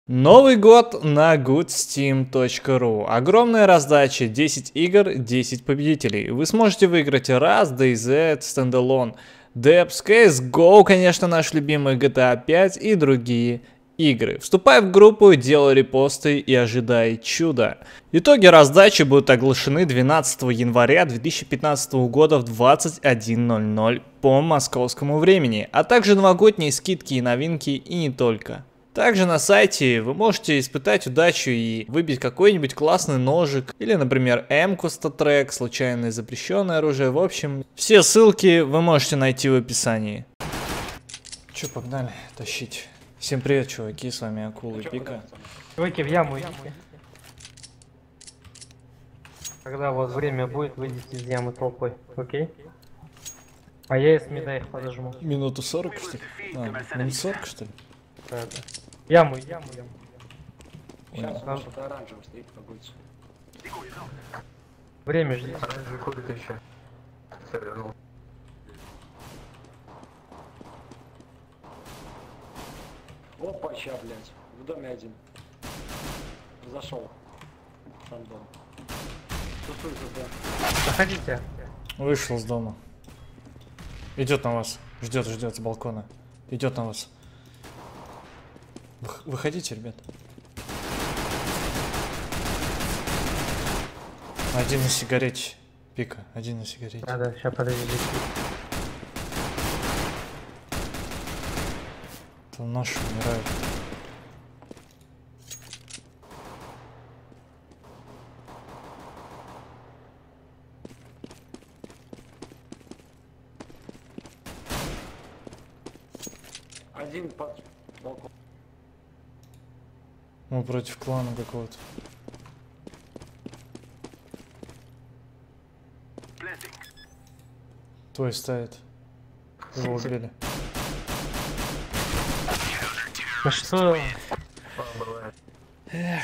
Новый год на goodsteam.ru. Огромная раздача, 10 игр, 10 победителей. Вы сможете выиграть Rust, DayZ, Standalone, Depths, CSGO, конечно, наш любимый GTA 5 и другие игры. Вступай в группу, делай репосты и ожидай чуда. Итоги раздачи будут оглашены 12 января 2015 года в 21:00 по московскому времени, а также новогодние скидки и новинки и не только. Также на сайте вы можете испытать удачу и выбить какой-нибудь классный ножик, или, например, М-ку StatTrak, случайное запрещенное оружие. В общем, все ссылки вы можете найти в описании. Че, погнали тащить. Всем привет, чуваки, с вами Акула и Пика. Чуваки, в яму идите. Когда вот время будет, выйдите из ямы толпой, окей? А я из мида их подожму. Минуту 40, что ли? Минут 40, что ли? Да. Яму. Сейчас что-то оранжевый стоит, погодите. Время ждите. Оранжевый ходит еще. Все, вернул. Опа, ща, блядь. В доме один. Зашел. Сам дом. Тусуй туда. Заходите. Вышел с дома. Идет на вас. Ждет с балкона. Идет на вас. Выходите, ребят. Один на сигарете. Пика, один на сигарете. Да, сейчас подождите. Это наши умирают. Один под балкон. Мы против клана какого-то. Твой ставит. Его убили. Ну что? Эх.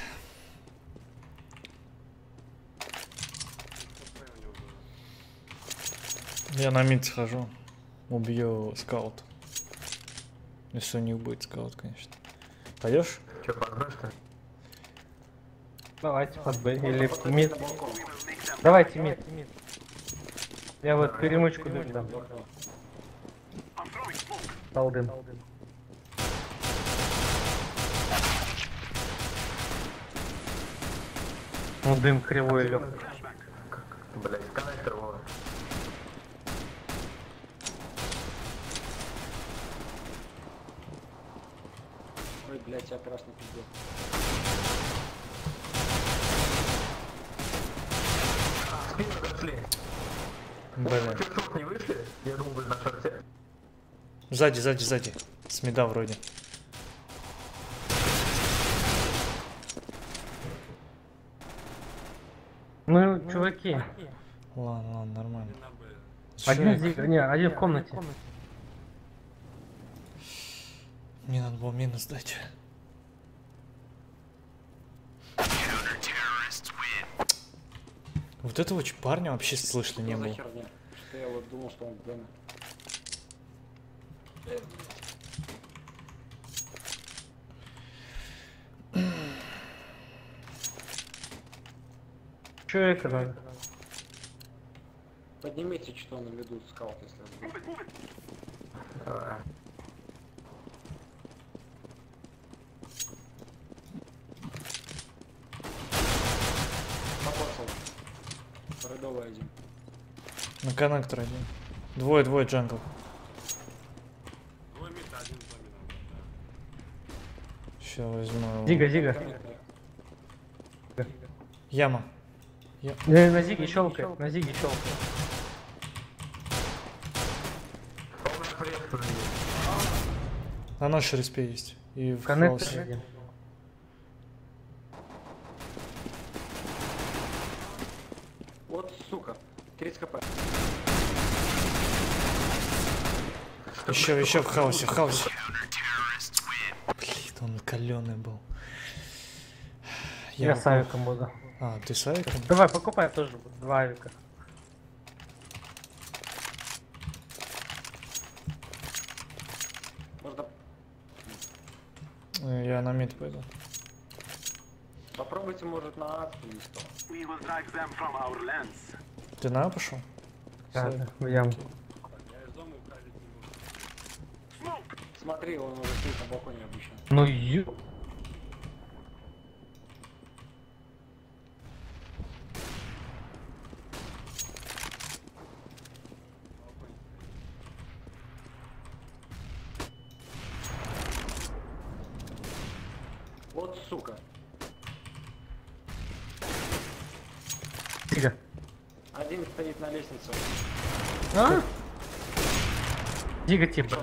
Я на мид схожу. Убью скаут. Если у них будет скаут, конечно. Пойдешь? Че, под что? Давайте под Б или мид. Давайте мид. Я вот перемычку дым дам. Дал дым. Ну дым кривой лег. Блять, коннектор его. Ой, блять, я красный пиздец. Спину зашли. Блин. Тикток не вышли? Я думал, вы на шорте. Сзади. С мида вроде. Ну, чуваки. Ладно, нормально. Один здесь, не, один в комнате. Мне надо было мину сдать. Вот этого парня вообще слышно не Что за было. херня? Что я вот думал, что он в доме. Че это надо? Поднимите, что на виду скаут, если он будет. Давай. Попался. Родовый один. На коннектор один. Двое джангл. Сейчас возьму его. Зига. Яма. На зиге щелкай, На нашей респе есть. И в Коннектор хаосе. один. Вот, сука. 30 хп. Еще в хаосе. Блин, он каленый был. Я с авиком буду. А, ты с авиком? Давай, покупай тоже 2 авика. Можно Я на мид пойду. Попробуйте, может, на А или что. Ты на А пошел? Да, Всё. да, в яму. Смотри, он уже стоит на балконе обычно. Ну ё... Вот сука. Тихо. Один стоит на лестнице. А? Дига типа.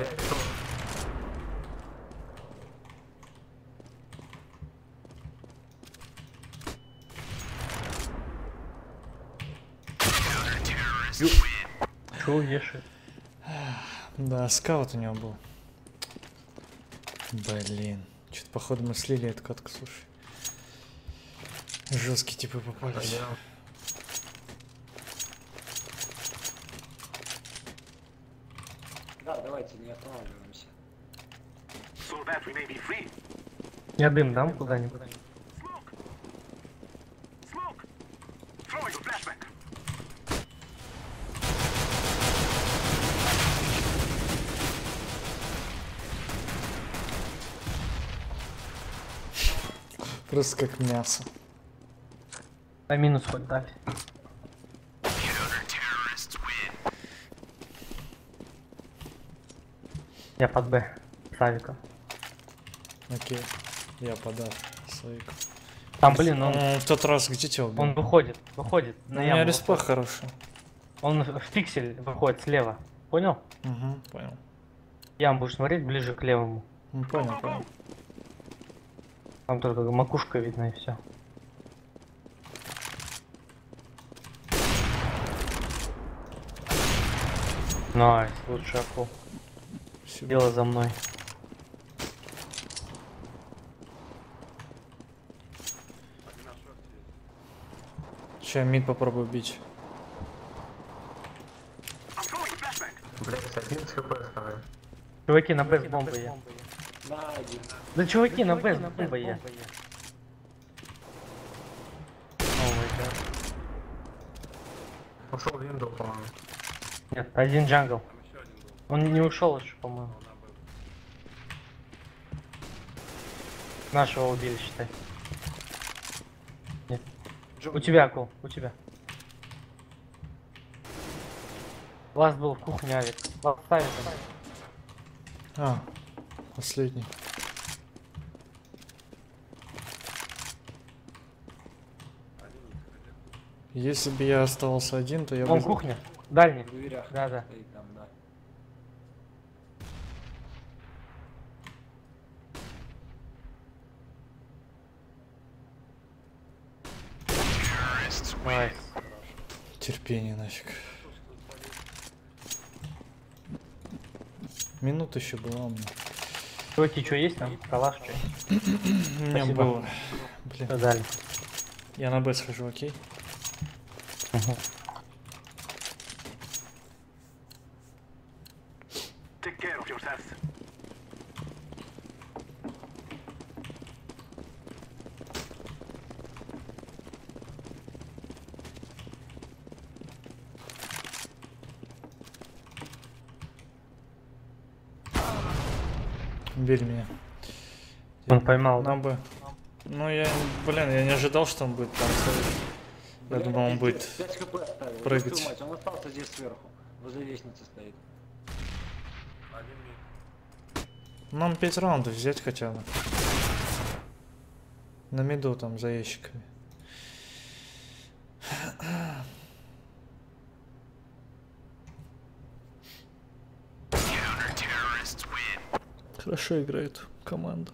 Чё еши? Да, скаут у него был. Блин. Что-то походу мы слили эту катку, слушай. Жесткие типы попались. Да, давайте не останавливаемся. Я дым дам куда-нибудь. Просто как мясо. А минус хоть дали. Я под Б. Савика. Окей. Я подав своих. Там, блин, он В тот раз где тебя убил? выходит. Выходит. У На меня яму респа выходит. хороший. Он в пиксель выходит слева. Понял? Угу, понял. Ям будешь смотреть ближе к левому. Ну, понял, понял. Там только макушка видно и все. Найс, лучший акул. Спасибо. Дело за мной. Сейчас мид попробую бить. Блять, 11 хп оставляю. Чуваки, на Б с бомбой я. На один. Да чуваки, на Б с бомбой я. Ушел виндоу, по-моему. Нет, один джангл. Он не ушел еще, по-моему. Нашего убили, считай. Нет. У тебя, акул, у тебя. Ласт был в кухне, авик. Ласт ставит он. А, последний. Если бы я оставался один, то я Он бы... кухня. Дальний. В дверях. Да-да. Стоит там, да. Найс. Терпение нафиг. Минута еще была у меня. Чуваки, что есть там? Калаш, что? У меня Спасибо. было. Блин. Что дали? Я на Б схожу, окей? Угу. Бери меня. Он поймал, да? На Б. Ну я, блин, я не ожидал, что он будет там стоять. Я Блядь, думал, он пиздец, будет 5 хп оставил. прыгать. Ёб твою мать, он остался здесь сверху. Возле лестницы стоит. Нам 5 раундов взять хотя бы. На миду там за ящиками. Хорошо играет команда.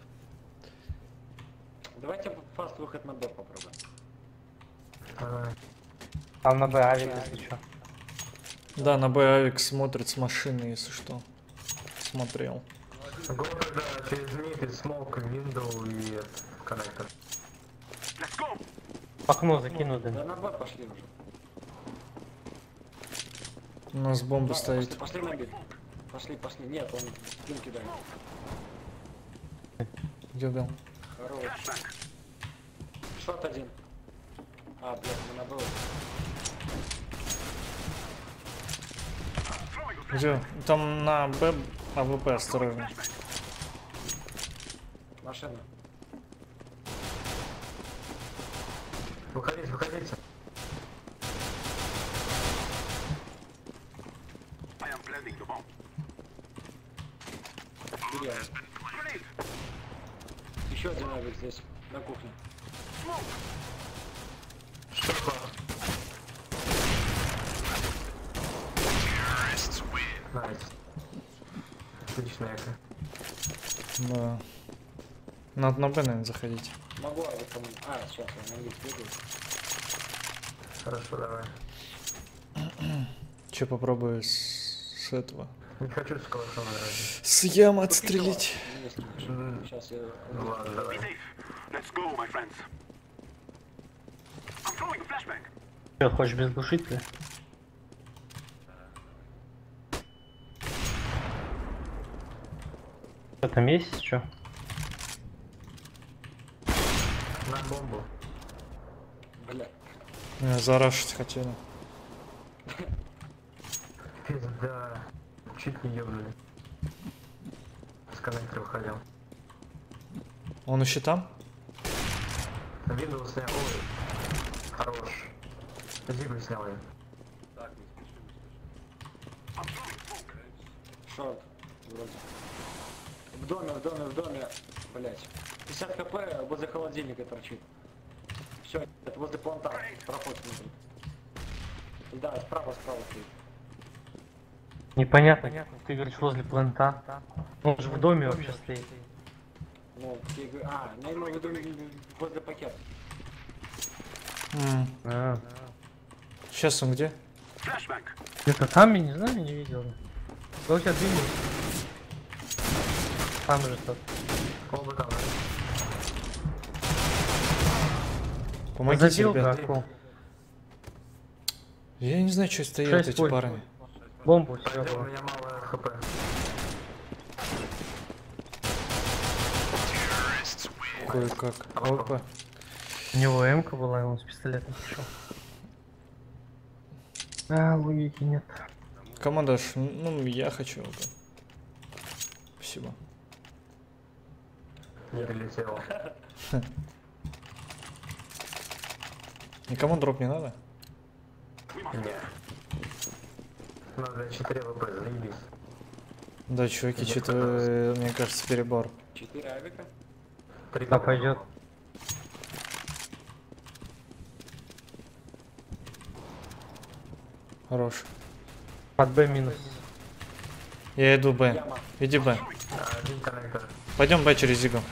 Давайте фаст выход на Б попробуем. Давай. Там на Б авик, если что. Да, на Б Авик смотрит с машины, если что. Смотрел. Го тогда через мид, смок, виндоу и коннектор. В окно закину дым. Да на Б пошли уже. У нас бомба Да, стоит. Пошли на Б. Пошли. Нет, он дым кидает. Где убил? Хорош. Шот один. А, блядь, не набыл. Где? Там на Б АВП, осторожно. Машина. Выходите, выходите. Бери. Еще один авик здесь, на кухне. Что такое? Найс. Отличная эко. Да. Надо на Б, наверное, заходить. Могу авик кому. А, сейчас я на них бегаю. Хорошо, давай. Че попробую с этого? Не хочу с калашом играть. С ям отстрелить. Сейчас я... Ну ладно, давай. Что, хочешь без глушителя? Что там есть, что? На бомбу. Бля. Меня зарашить хотели. Пизда. Чуть не ёбнули. С коннектора выходил. Он еще там? Windows снял. Ой. Хорош. Зигль снял я. Шорт. Вроде. В доме. Блять. 50 хп возле холодильника торчит. Все, это возле планта. Проход внутри. Да, справа стоит. Непонятно. Ты говоришь возле плента. Он же в доме вообще стоит. Ну, я говорю, я имею в виду возле пакета. А, Сейчас он где? где-то там, я не знаю, не видел. Да у тебя двинулся. Там же тот. Оба там. Помогите, Забил ребят. драку. Я не знаю, что стоят 6 эти пуль. парни. Бомбу У съебал. меня мало хп. Кое-как. АВП. У него М-ка была, и он с пистолетом пришел. А, логики нет. Команда, ну, я хочу АВП. Спасибо. Не долетел. Никому дроп не надо? Не. Надо 4 ВП, заебись. Да, чуваки, Я что-то, мне кажется, перебор. 4 авика. 3 Да, пойдет. Хорош. Под Б минус. Я иду Б. Яма. Иди Б. Один коннектор. Пойдем Б через Зигу.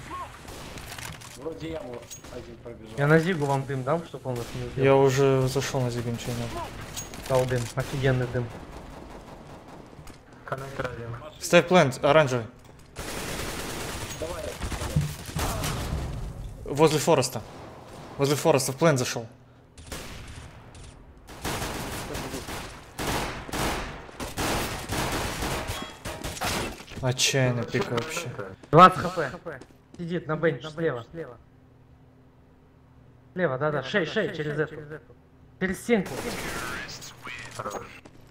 Вроде яму один пробежал. Я на Зигу вам дым дам, чтобы он вас не убил. Я уже зашел на Зигу, ничего не надо. Дал дым. Офигенный дым. Коннектор один. Ставь плент, оранжевый. Давай. Возле Фореста. Возле Фореста в плент зашел. Отчаянно пик вообще. 20 хп. Сидит на бенче слева. Слева, да-да. Шей, через эту. Через стенку. Хорош.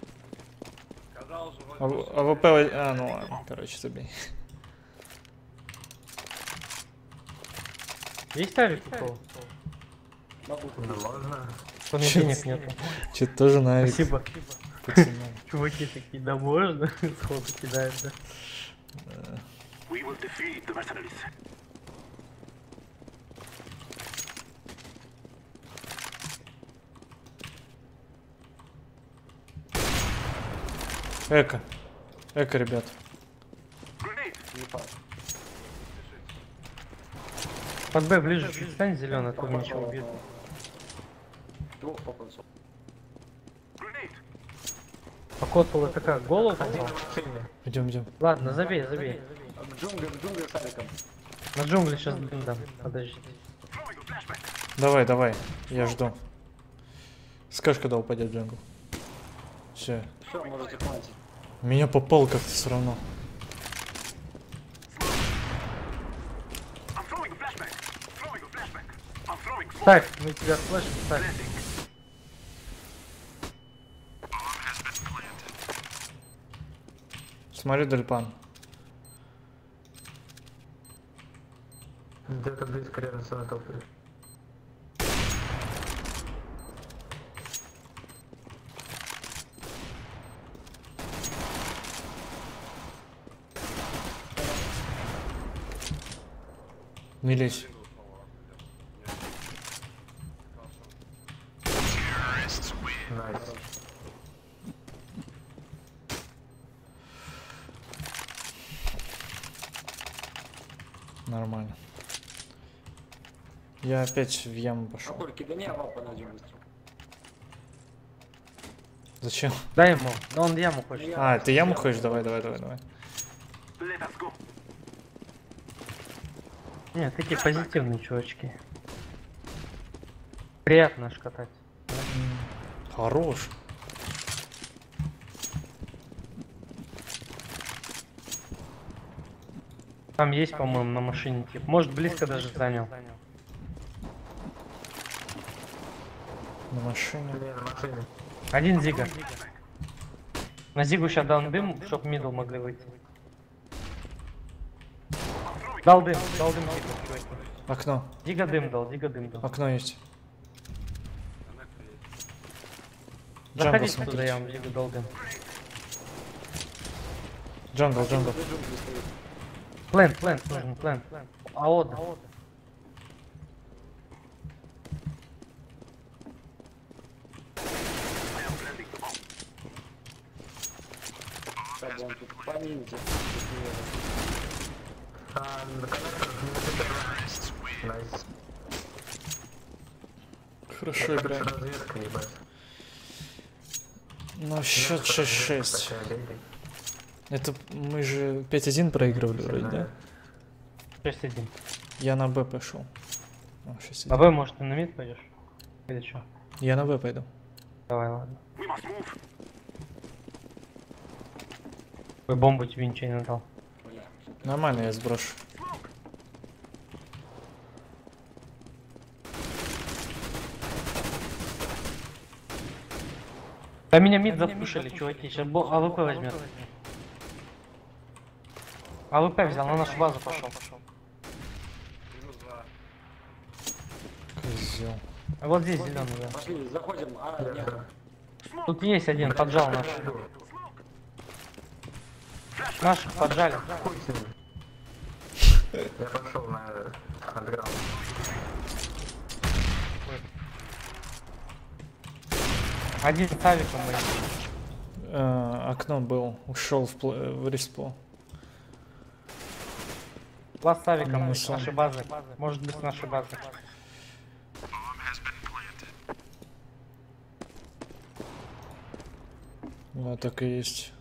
АВП... А, ну ладно, короче, забей. Есть авик у кого? Могу Ну купить. можно. У меня денег нету. Че-то тоже нравится. Спасибо. Пацаны. Чуваки такие, да можно? Сходу кидают, да. Эко. Эко, ребят. Не пас. Под Б ближе чуть стань зеленый, а то ничего убит. Двух попался. Покотал это как, голову попал? В машине. Идем. Ладно, забей. В джунгле с авиком. На джунгли сейчас дым дам. Подожди. Давай, я жду. Скажешь, когда упадет джангл. Все. Все, можете платить. Меня попал как-то все равно. Ставь, мы тебя слышим, ставь. Смотрю дельпан. Где-то близко рядом со мной толпы. Мились. Найс. Нормально. Я опять в яму пошел. Какой кидани, а вапа найдем быстро. Зачем? Дай ему, да он в яму хочет. А, ты яму хочешь? Давай, давай, давай, давай. Нет, такие позитивные чувачки. Приятно аж катать. Хорош. Там есть, по-моему, на машине тип. Может, близко даже занял. На машине. Не, на машине. Один Зига. На Зигу сейчас дал дым, чтоб мидл могли выйти. Дал дым Зигу, чуваки. Окно. Дига дым дал. Окно есть. Джангл, Заходите туда, смотрите. я вам Зигу дал дым. Джангл, джангл. Плент нужен, плент. Аода. Так, вон тут помните. На коннектор не Найс. Хорошо играем. Разведка, ебать. Ну, счет 6-6. Такая леди. Это мы же 5-1 проигрывали вроде, да? 6-1. Я на Б пошел. О, 6-1. А вы, может, ты на мид пойдешь? Или что? Я на Б пойду. Давай, ладно. Ой, бомбу тебе ничего не дал. Бля. Нормально, я сброшу. Да меня мид запушили, чуваки. Сейчас АВП возьмет. АВП взял, на нашу базу пошел. Козел. Вот здесь зеленый, да. Пошли, заходим. А, нет. Тут есть один, поджал наш. Наших поджали. Хуй с ним. Я пошел на андеграунд. Один с авиком мы. Окно был. Ушел в респо. Два с авиком Ну, с нашей базы. Может быть, с нашей базы. Да, так и есть.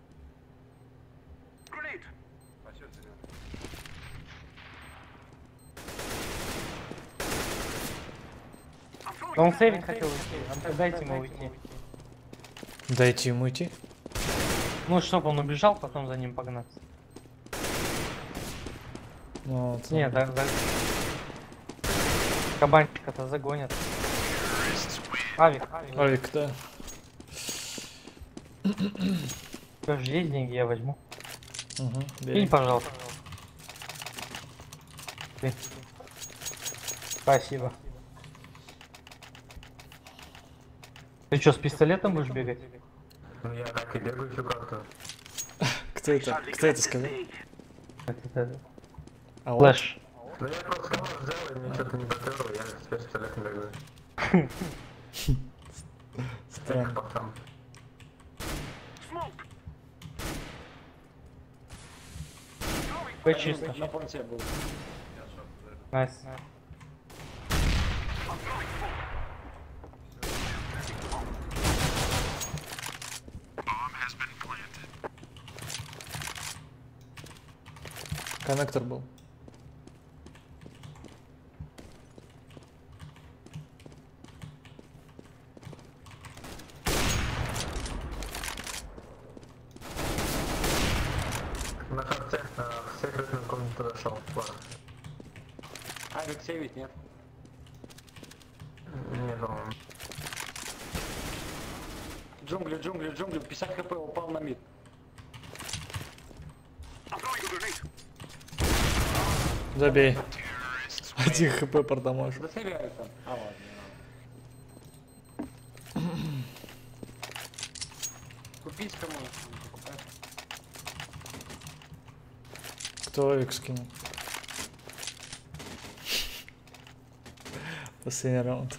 Да он сейвить хотел уйти. Дайте ему уйти. Дайте ему идти. Ну, чтобы он убежал, потом за ним погнаться. Ну, вот. Не, да. Кабанчика-то загонят. Авик. Авик, да. Тоже есть деньги, я возьму. Угу, Кинь, пожалуйста. Ты. Спасибо. Ты что, с пистолетом будешь бегать? Ну я так и бегаю всю карту. Кто это? Кто это сказал? Это А вот. флэш. Ну я просто кого взял и мне что-то не поперло, я с пистолетом бегаю. Странно. Пацан. П чисто. На понте был. Найс. Коннектор был. На карте в секретную комнату зашел. Ладно. Авик сейвить, нет? Нет, он... Джунгли, джунгли, джунгли. 50 хп упал на мид. Забей. 1 хп продамажу. Застряют там. А, ладно. Купить кому? Покупать. Кто авик скинул? Последний раунд.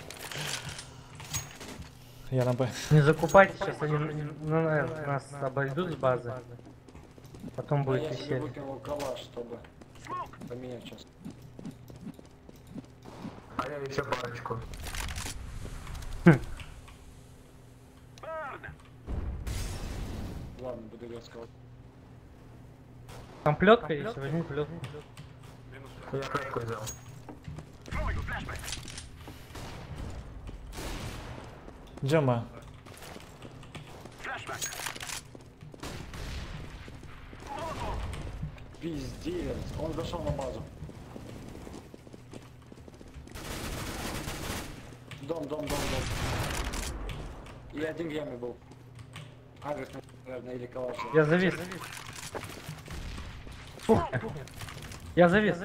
Я на Б. Не закупайте, сейчас они нас обойдут с базы. Потом А будет я себе веселье. выкинул калаш, чтобы поменять сейчас. А я еще парочку. Ладно, буду играть с калашом. Там плетка есть, возьми плетку. Я клетку взял. Джама. Пиздец, он зашел на базу. Дом. И один в яме был. Агрес, наверное, или калаш. Я завис. Фух. Я завис.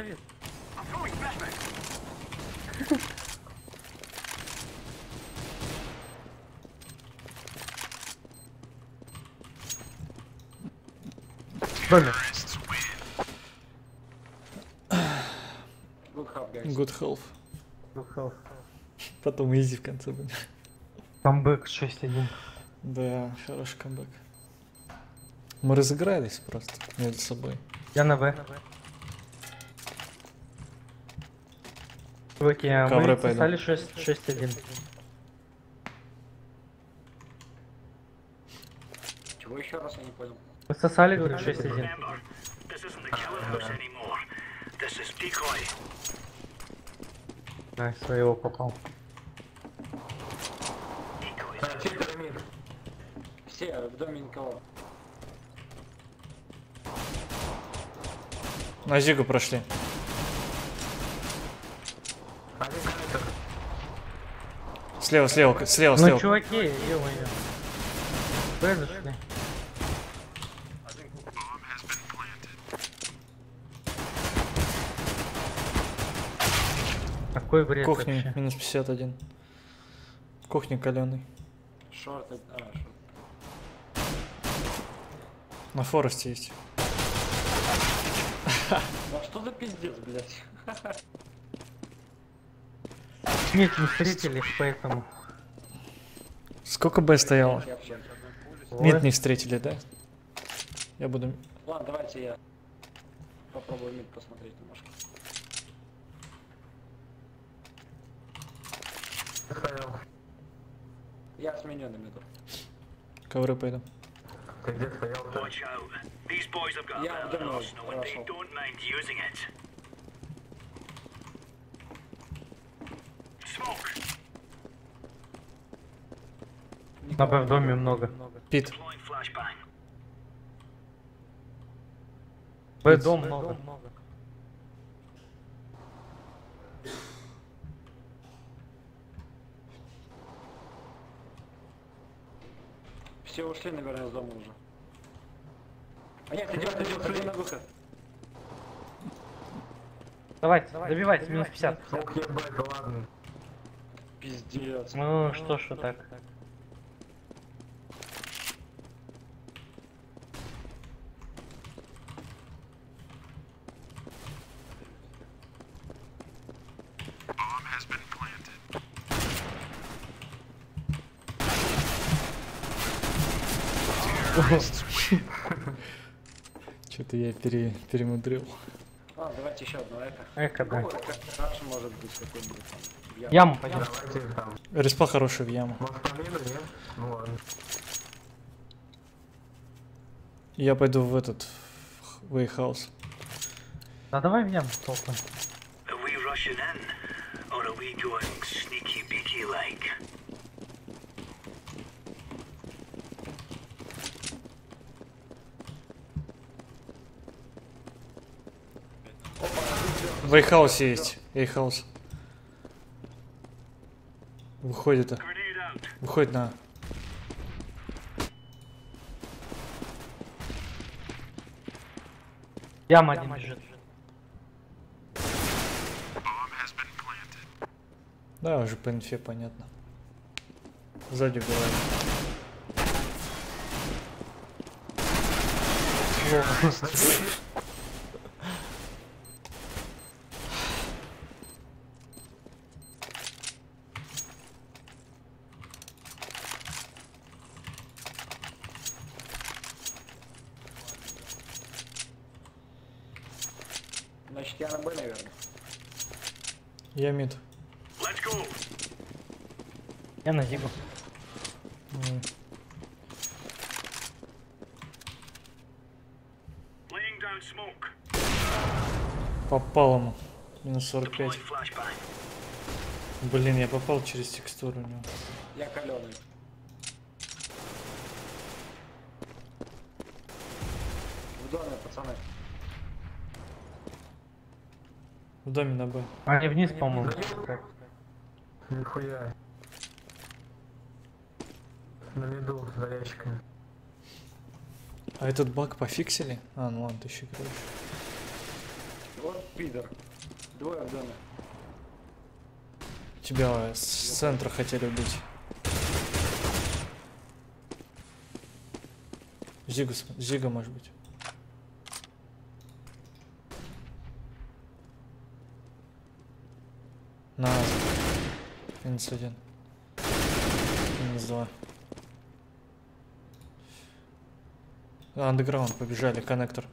Доме. Good half, guys. Good health. Потом изи в конце будет. Камбэк 6-1. Да, хороший камбэк. Мы разыгрались просто между собой. Я на Б. Чуваки, а Ковры мы пойду. стали 6-1. Чего еще раз я не понял? Вы сосали, говорю, 6-1. This isn't the killer house anymore. This is decoy. Да, своего попал. Чей пирамид? Все в доме никого. На Зигу прошли. Один коннектор. Слева. Ну, чуваки, ё-моё. Б зашли. Какой бред Кухня, вообще. минус 51. Кухня каленый. Шорт, шорт. На Форесте есть. Ну а что за пиздец, блядь? Нет, не встретились, поэтому... Сколько Б стояло? Я вообще- Мид не встретили, да? Я буду... Ладно, давайте я попробую мид посмотреть немножко. Стоял. Я сменю на миду. Ковры пойду. Ты где стоял-то? Watch out. These boys have got a Yeah, I bit don't of know. an arsenal and they Russell. don't mind using it. Smoke. На Б в доме много. Пит. Deploying flashbang. Б дом много. Все ушли, наверное, из дома уже. А нет, идет, иди на выход. Давайте, добивайте, минус 50. Смог ебать, да ладно. Пиздец. Ну, что ж так. Что-то я перемудрил. Ладно, давайте еще одно эко. Эко, да. Ну, эко краш может быть какой-нибудь там. в яму. Яму пойдем. Давайте там. Респа хороший в яму. Может по мину, нет? Ну ладно. Я пойду в этот... в Вейхаус. Да давай в яму толком. Are we rushing in? Or are we going sneaky beaky like? В Вейхаусе есть. Вейхаус. Выходит. Grenade out. Выходит на... Яма один бежит. Да, уже по инфе понятно. Сзади бывает. Значит, я на Б, наверное. Я мид. Let's go. Я на Зигу. Laying down smoke. Попал ему. Минус 45. Deploying flashbang. Блин, я попал через текстуру у него. Я каленый. В доме, пацаны. В доме на Б. Они вниз, по-моему. Нихуя. На виду за ящиками. А этот баг пофиксили? А, ну ладно, ты еще играешь. Вот пидор. Двое в доме. Тебя с центра хотели убить. Зига может быть. На минус 1. Минус 2. Андеграунд побежали, коннектор.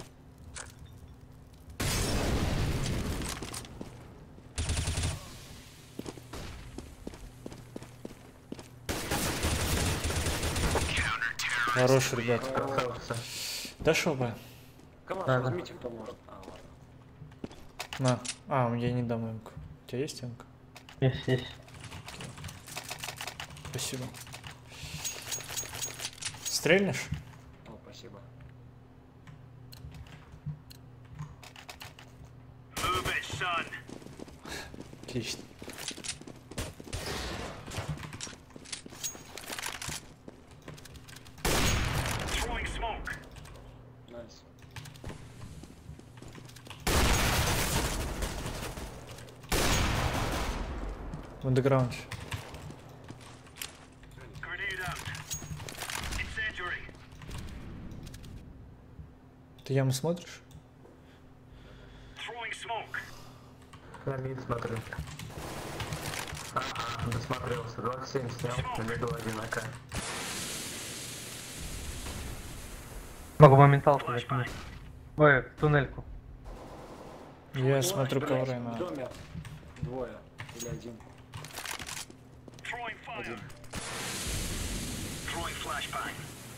Хорош, ребят. Красавцы. Да шо бы. Команд, Да, да. возьмите, кто может. А, ладно. На. А, я не дам эмку. У тебя есть эмка? Есть. Спасибо. Стрельнешь? О, спасибо. Move it, son. Отлично. Throwing smoke. Найс. В андеграунд. Grenade out. Incendiary. Ты яму смотришь? Throwing smoke. На мид смотрю. Досмотрелся. 27 снял. На виду 1 АК. Могу моменталку закинуть. Ой, в туннельку. Я Ой, смотрю блядь, ковры В на... доме двое. Или один. Throwing fire. Один. Throwing flashbang.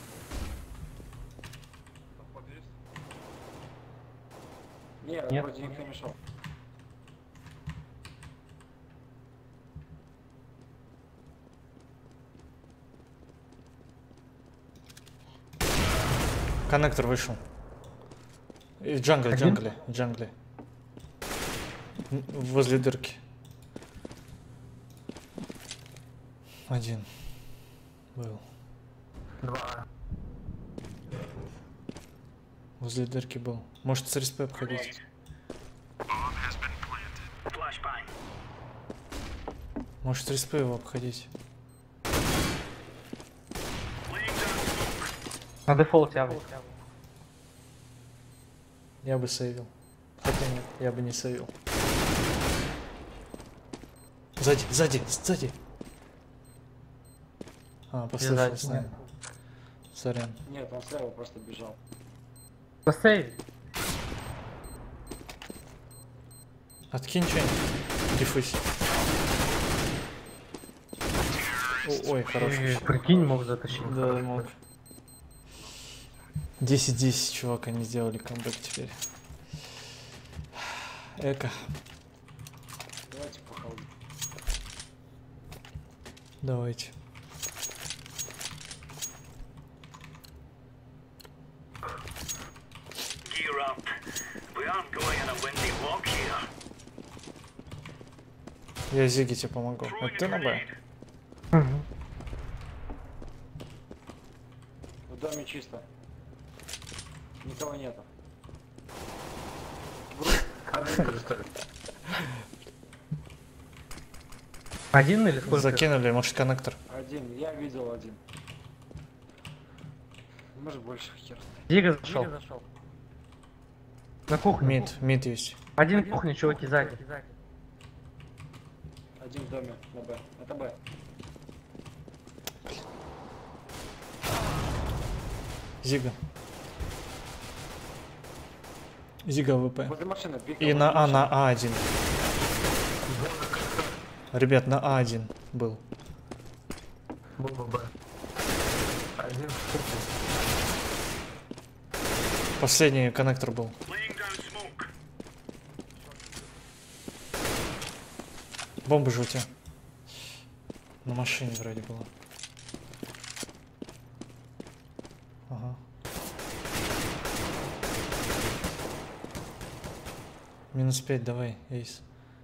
Нет, Нет. вроде никто не шел. Коннектор вышел. И джангле, Один? джангле. Возле дырки. Один. Был. 2. Возле дырки был. Может с респе обходить. Flashbang. Может с респе его обходить. Laying down smoke. На дефолте авы. Я бы сейвил. Хотя нет, я бы не сейвил. Сзади. А, послышалось, сзади, наверное. Сорян. Нет, он слева просто бежал. Посейв. Откинь что-нибудь. Диффусь. Ой, хороший. Прикинь, мог затащить. Да, мог. 10-10, чувак, они сделали камбэк теперь. Эко. Давайте похолодим. Давайте. Gear up. We aren't going on a windy walk here. Я Зиге тебе помогу. Throwing Это ты a на Б? grenade. доме чисто. Никого нету. Коннектор, что ли? Один или сколько? Закинули, может, коннектор. Один, я видел один. Может больше, хер. Дига зашел. На кухню. Мид есть. Один в кухне, чуваки, сзади. Один в доме на Б. Это Б. Зига. Зига ВП. Возле машины. И на А1. Ребят, на А1 был. Бомба Б. Один в кухне. Последний коннектор был. Laying down smoke. Бомба же у тебя. На машине вроде было. Ага. Минус 5, давай, Эйс.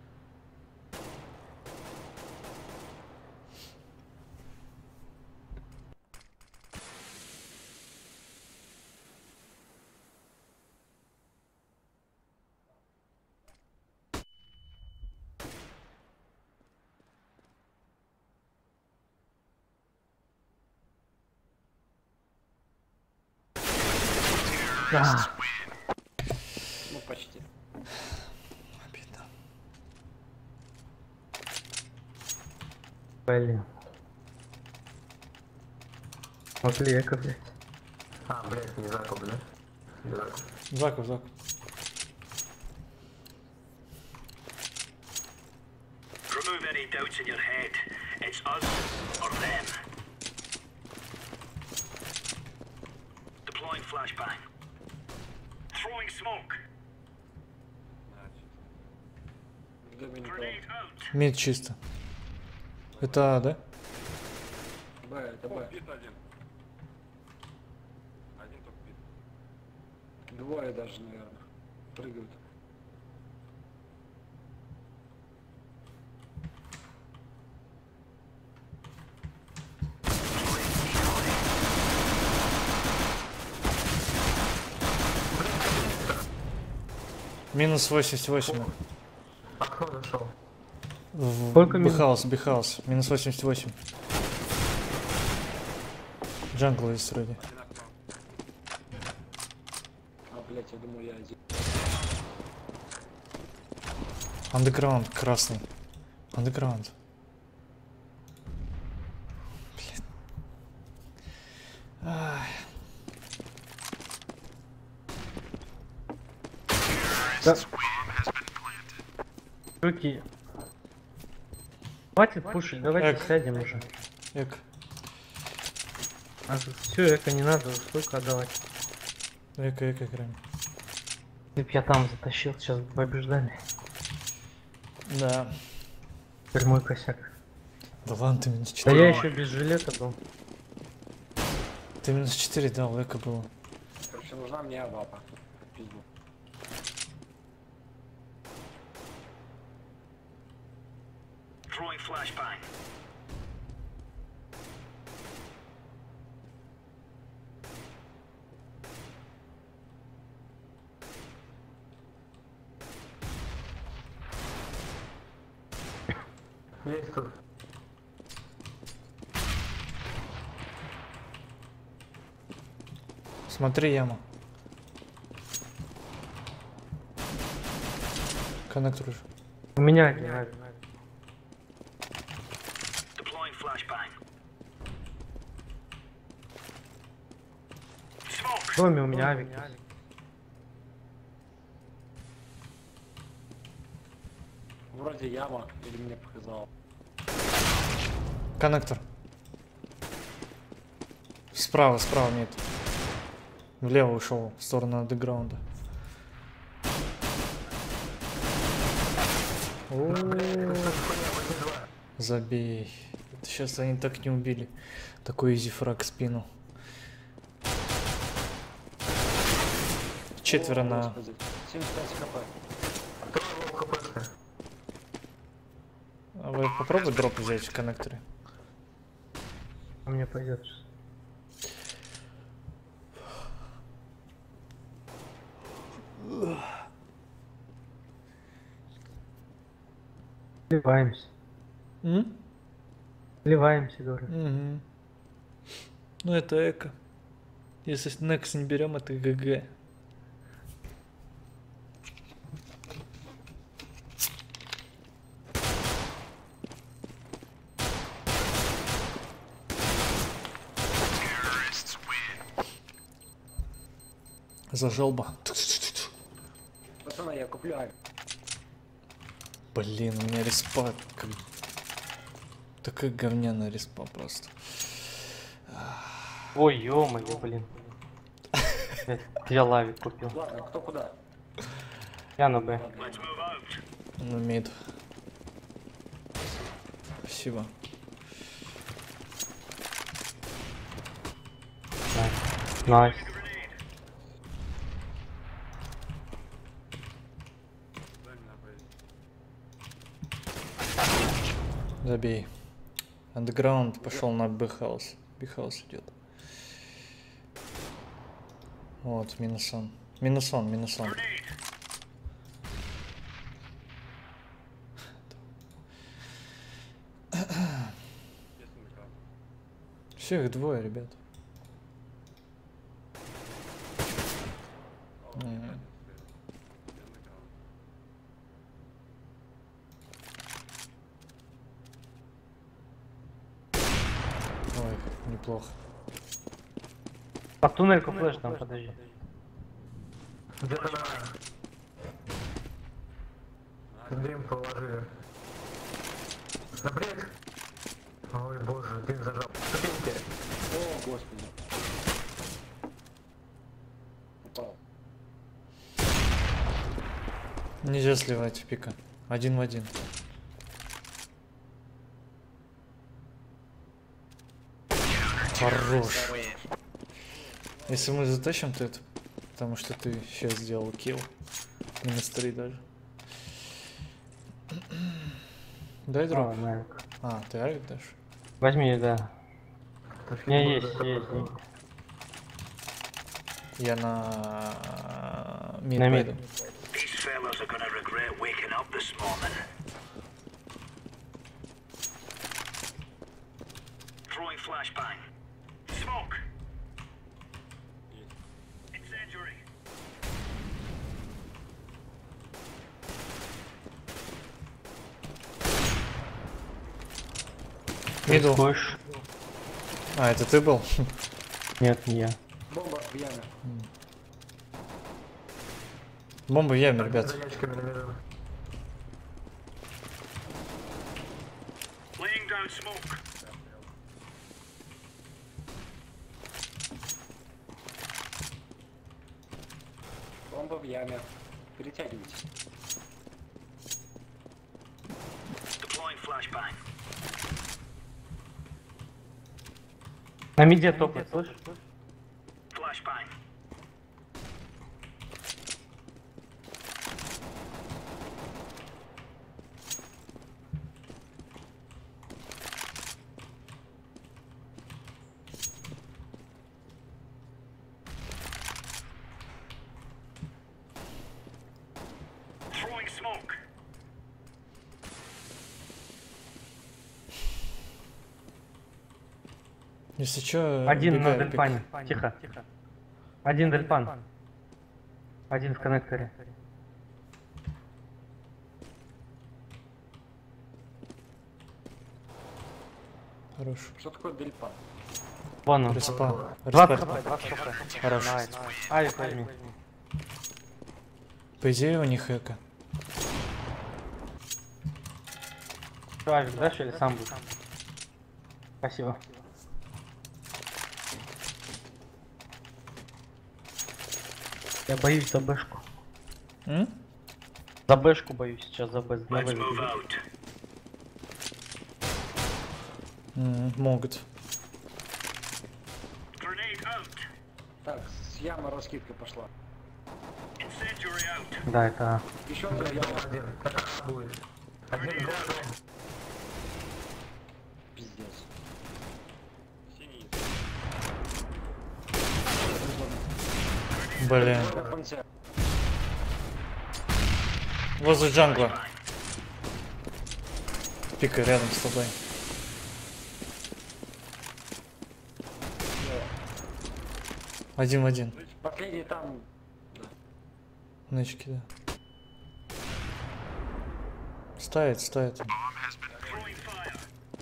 Да. Ну почти. Обидно. Блин. Могли эко, блядь. А, блядь, не закуп, да? Не закуп. Закуп, закуп. Remove any doubts in your head. It's us or them. Deploying flashbang. Throwing smoke. В доме никого. Grenade out. Мид чисто. Это А, да? Б, это Б. Двое даже, наверное. Прыгают. Минус 88. Окно зашел. Сколько минус? Бихаус, бихаус. Минус 88. Джангл есть вроде. А, блять, я думал, я один. Андеграунд красный. Андеграунд. Блин. Ай. Да. Чуваки. Хватит пушить, давайте Эк. сядем уже. Эк. А все, эко не надо, столько отдавать. Эко играем. Если б я там затащил, сейчас бы побеждали. Да. Теперь мой косяк. Да ладно, ты минус Да 4. я еще без жилета был. Ты минус 4 дал, эко было. Короче, нужна мне авапа. Пизду. Throwing flashbang. Есть тут. Смотри, яма. Коннектор уже. У меня один. Deploying flashbang. Smoke. В доме у меня авик. Вроде яма, или мне показал. Коннектор. Справа, справа нет. Влево ушел, в сторону андеграунда. Забей. Это сейчас они так не убили. Такой изи фраг в спину. Четверо О, на... Господи. 75 хп. Кто его ХПшка? А вы попробуй дроп взять в коннекторе. А мне пойдет. Сливаемся. Сливаемся, говорю. Угу. Ну это эко. Если Next не берем, это ГГ. Зажелба. Пацаны, я купляю. Блин, у меня респа. Такая говняная респа просто. Ой, ё-моё, блин. Я лавик купил. Ладно, кто куда? Я на Б. Let's move out. Ну, мид. Спасибо. Найс. Забей. Андеграунд пошел на Б-хаус. Б-хаус идет. Вот, минусон. Минусон, минусон. Все, их двое, ребят. Ой, неплохо. Под туннельку флеш там, подожди. Где-то на... Дым положили. На бред. Ой, боже, дым зажал. Ступеньки. О, господи. Упал. Нельзя сливать пика. Один в один. Хорош. Если мы затащим, то это потому что ты сейчас сделал килл. Минус 3 даже. Дай дроп. А, ты авик дашь? Возьми, да. У меня есть. Я на мид На пойду. мид. These fellas are gonna regret waking up this morning. Throwing flashbang. Smoke. Incendiary. Мидл. Пуш. А, это ты был? Нет, не я. Бомба в яме. Бомба в яме, ребят. За ящиками на миру. Laying down smoke. Бомба в яме. Перетягивайтесь. Deploying flashbang. На миде топает, слышишь? Flashbang. Throwing smoke. Если чё, Один на бегай, дельпане. Тихо. Один дельпан. Один в коннекторе. Хорош. Что такое дельпан? Вон он. Респа. 20 Респа. хп, 20 хп. Хорош. Найс. Авик возьми. По идее у них эко. Что, авик дашь или сам будешь? Спасибо. Я боюсь за бэшку. За бэшку боюсь сейчас, за бэш. На Let's бэш move забегу. out. Могут. Grenade out. Так, с ямы раскидка пошла. Incendiary out. Да, это... Еще одна яма. Один. Так будет. Один голый. Пиздец. Блин. Концерт. Возле джангла. Пика рядом с тобой. Один в один. Последний там. Да. Нычки, да. Ставит. Throwing fire.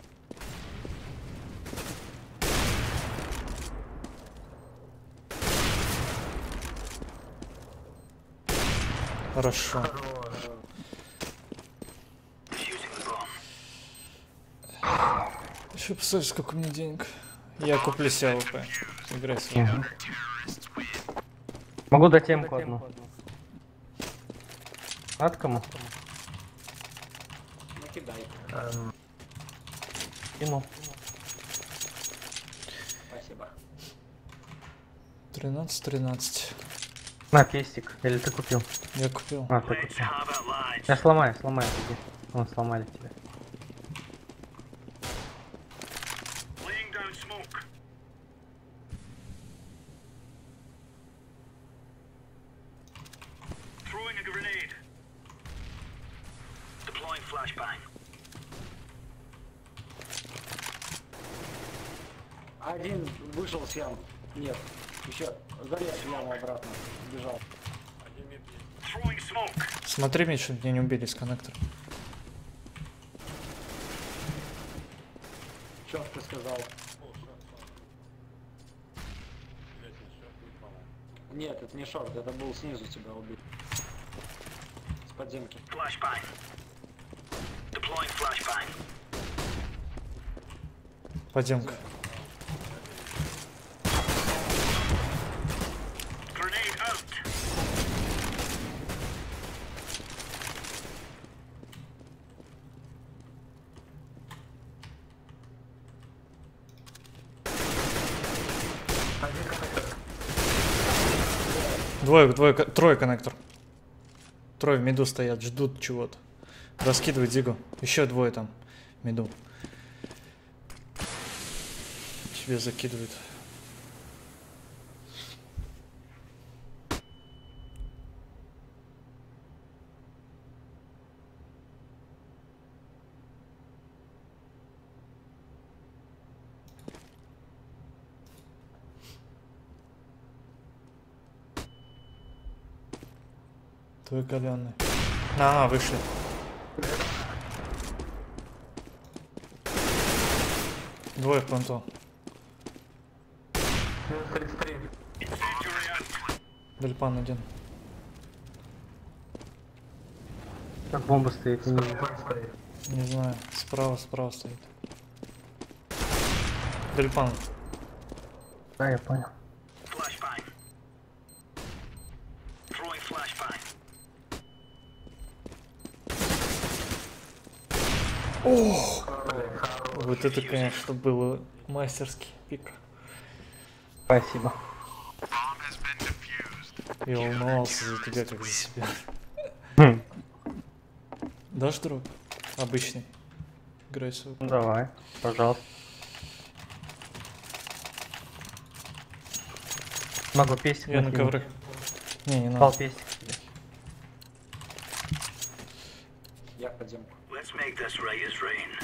Хорошо. Defusing the bomb. Еще посмотри, сколько у меня денег. Я куплю себе АВП. Играй с вами. Могу дать темку одну. От кому? Накидай. Кинул. Спасибо. 13. На, пестик. Или ты купил? Я купил. А, ты Let's купил. have it, lads. Я сломаю тебе. Вон, сломали тебя. Laying down smoke. Throwing a grenade. Deploying flashbang. Один вышел с ям. Нет. Еще залез в яму обратно. Бежал. Throwing smoke. Смотри, мне, чтобы меня не убили с коннектора. Что ты сказал? Нет, это не шорт, это был снизу тебя убить. С подземки. Flashbang. Deploying flashbang. Подземка. Grenade out. Трое коннектор. Трое в миду стоят, ждут чего-то. Раскидывают зигу. Еще двое там в миду. Тебе закидывают. Твой каленый. А, вышли. Двое в планту. Минус 33. Incendiary out. Дельпан один. Как бомба стоит, я не вижу. План стоит. Не знаю. Справа стоит. Дельпан. Да, я понял. Flashbang. Throwing flashbang. Вот это, конечно, было мастерски. Пик. Спасибо. Я волновался за тебя, как за себя. Хм. Дашь дроп? Обычный. Играй свой. Ну, давай, пожалуйста. Могу пестик Я на накинуть. ковры. Не Дал надо. пестик тебе. Я в подземку. Let's make this right as rain.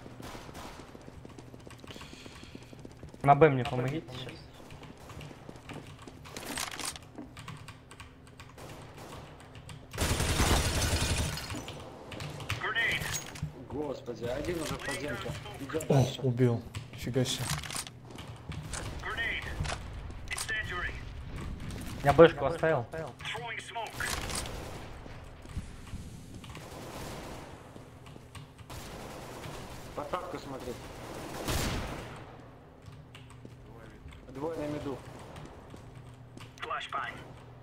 На Б мне помогите сейчас. Grenade. Господи, один уже в подземке. Идет О, дальше. убил. Фига себе. Grenade. Incendiary. Я Бэшку оставил. Throwing smoke. Посадку смотри. Двое на меду. Flashbang.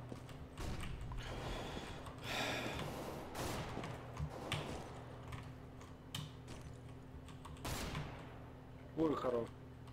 Ой, хорош.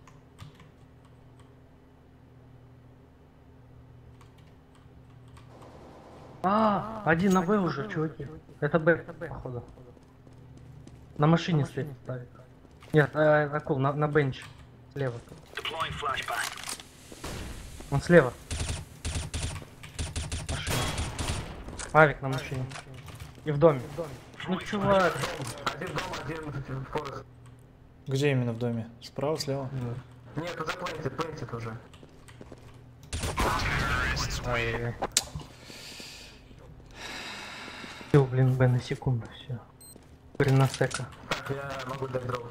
Один на Б уже, чуваки. Это Б, походу. На машине стоит. ставит. Нет, акул, на бенч. Слева. Deploying flashbang. Он слева. Машина. Авик на машине. И в доме. Ну чувак. Один дом, один форест. Где именно в доме? Справа, слева? Нет, это плентит уже. Ай-яй-яй. Бил, блин, Б на секунду, все. Хренасека. Так, я могу дать дроп.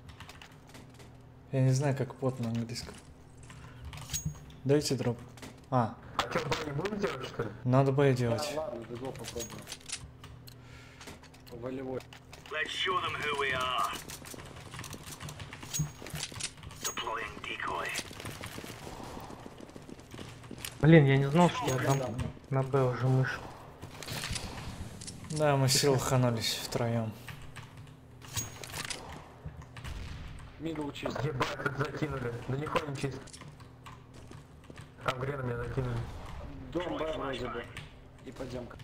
Я не знаю, как под на английском. Дайте дроп. А, А что, Б не будем делать, что ли? надо бы Да, делать. ладно, бегу попробую. Волевой. Let's show them who we are. Deploying decoy. Блин, я не знал, что я там на Б уже мышь. Да, мы сил ханулись втроем. Мидл чист. Ебать, тут закинули. Да нихуя не чисто. Там грена меня закинули. Дом Б вроде бы. И подземка.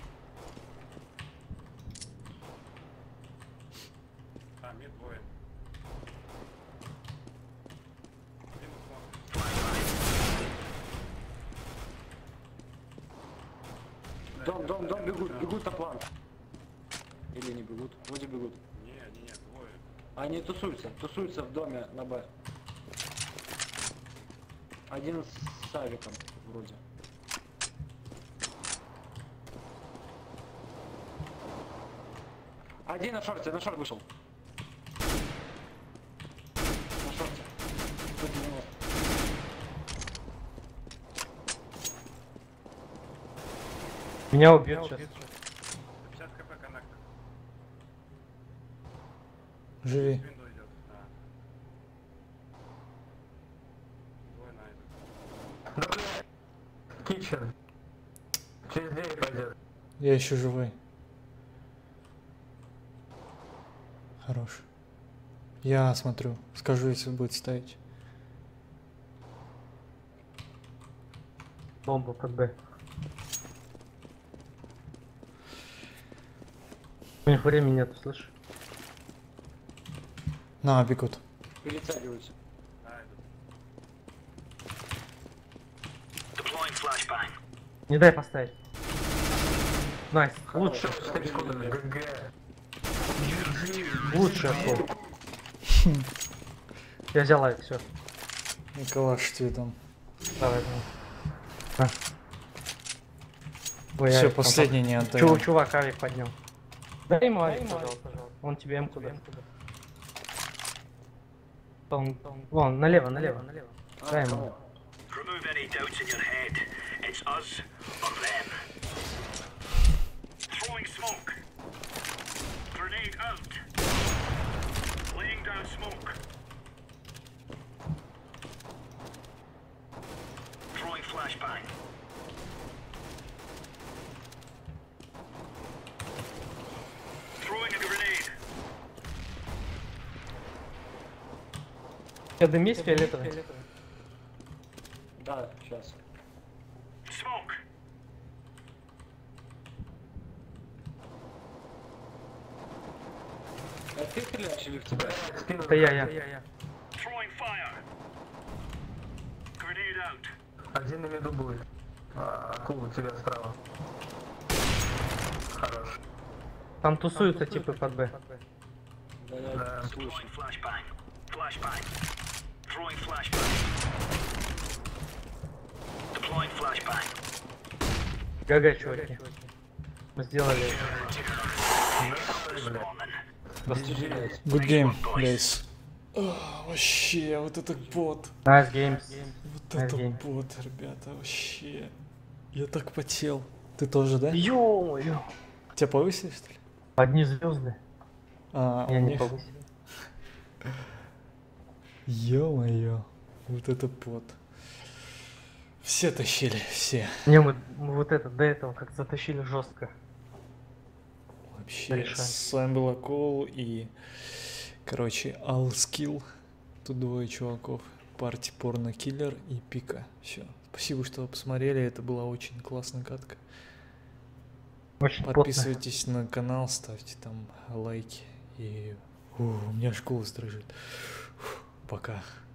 Дом, бегут на план. Или не бегут? Вроде бегут. Не, двое. Они тусуются в доме на Б. Один с авиком, вроде. Один на шорте вышел. На шорте. 190. Меня убьют сейчас. 50 хп коннектор. Живи. Винду идет. Двое на это. Да блядь. Китчен. Через 9 пойдет. Я еще живой. Хорош. Я смотрю. Скажу, если будет ставить. Бомба под Б. У них времени нет, слышишь? На, бегут. Перецеливаются. Да, идут. Deploying flashbang. Не дай поставить. Найс, лучше, 4 секунды. ГГ. лучше отход. Я взял лайк, все. Николаш, тебе там. Давай, давай. Ой, Все, авик там последний не отдаем. Чувак авик поднял. Дай ему авик, пожалуйста. Он тебе М куда. Вон, налево. Дай ему. Remove any doubts in your head. It's us or them. Throwing smoke. Grenade out. Laying down smoke. Throwing flashbang. Throwing a grenade. Я дым есть фиолетовый? Да, сейчас. Smoke. Это ты стреляешь или в тебя? Блядь, спину. Это я. Throwing fire. Grenade out. Один на виду будет. Акула у тебя справа. Хорош. Там тусуются типы под Б. Да, я Да. слышу. Throwing flashbang. Flashbang. Throwing flashbang. Deploying flashbang. ГГ, чуваки. Мы сделали. Responding. Достижение. Good game, guys. Вообще, вот это бот. Nice games. Вот это Game. бот, ребята, вообще. Я так потел. Ты тоже, да? Ё-моё. Тебя повысили, что ли? Одни звезды. А, Я у не них... повысил. Ё-моё. Вот это бот. Все тащили, все. Не, мы вот это до этого как затащили жестко. Вообще, Решай. с вами был Акул и, короче, Allskill. Тут двое чуваков. Парти Порно Киллер и Пика. Все. Спасибо, что посмотрели. Это была очень классная катка. Очень плотно. Подписывайтесь на канал, ставьте там лайки. И у меня аж голос дрожит. Пока.